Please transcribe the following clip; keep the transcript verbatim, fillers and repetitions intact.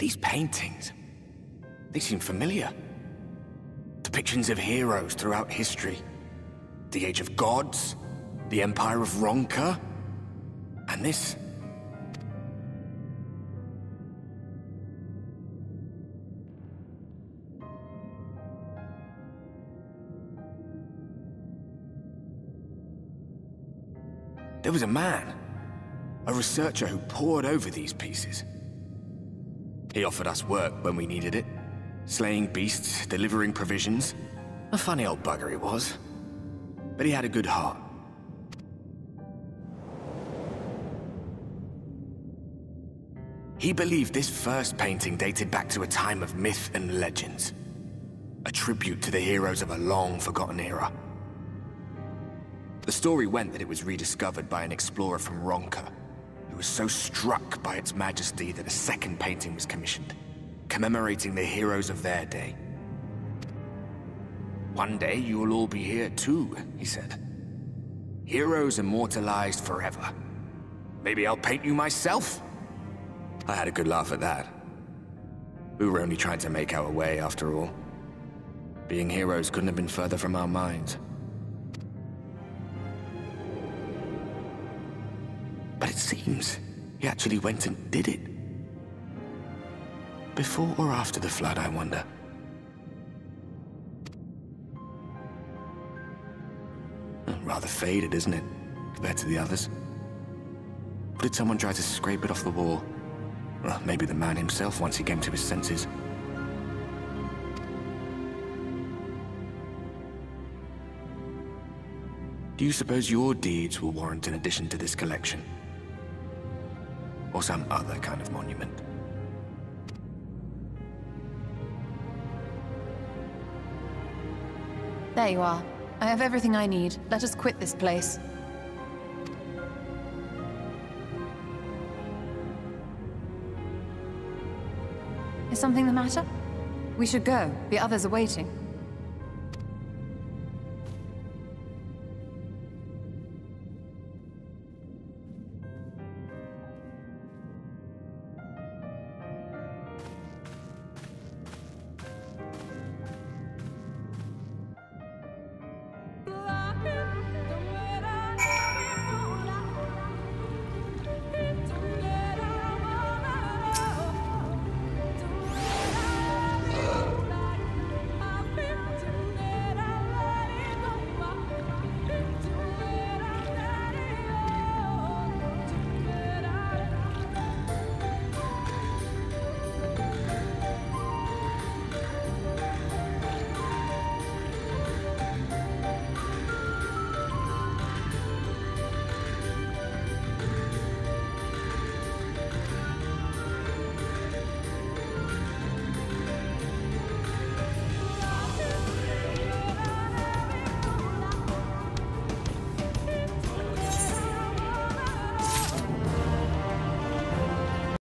These paintings, they seem familiar. Depictions of heroes throughout history. The Age of Gods, the Empire of Ronka, and this... There was a man, a researcher who pored over these pieces. He offered us work when we needed it, slaying beasts, delivering provisions. A funny old bugger he was, but he had a good heart. He believed this first painting dated back to a time of myth and legends, a tribute to the heroes of a long-forgotten era. The story went that it was rediscovered by an explorer from Ronka, who was so struck by its majesty that a second painting was commissioned, commemorating the heroes of their day. One day you will all be here too, he said. Heroes immortalized forever. Maybe I'll paint you myself? I had a good laugh at that. We were only trying to make our way after all. Being heroes couldn't have been further from our minds. But it seems he actually went and did it. Before or after the flood, I wonder. Rather faded, isn't it, compared to the others? Or did someone try to scrape it off the wall? Well, maybe the man himself once he came to his senses. Do you suppose your deeds will warrant an addition to this collection? Or some other kind of monument? There you are. I have everything I need. Let us quit this place. Is something the matter? We should go. The others are waiting.